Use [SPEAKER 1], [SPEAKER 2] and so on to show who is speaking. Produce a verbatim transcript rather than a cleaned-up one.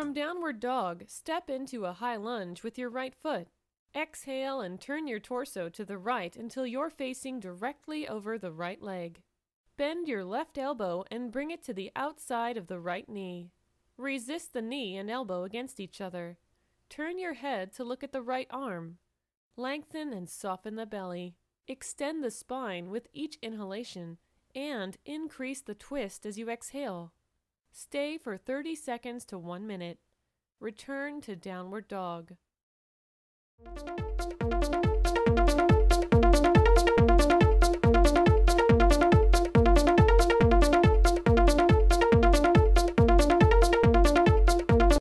[SPEAKER 1] From downward dog, step into a high lunge with your right foot. Exhale and turn your torso to the right until you're facing directly over the right leg. Bend your left elbow and bring it to the outside of the right knee. Resist the knee and elbow against each other. Turn your head to look at the right arm. Lengthen and soften the belly. Extend the spine with each inhalation and increase the twist as you exhale. Stay for thirty seconds to one minute. Return to downward dog.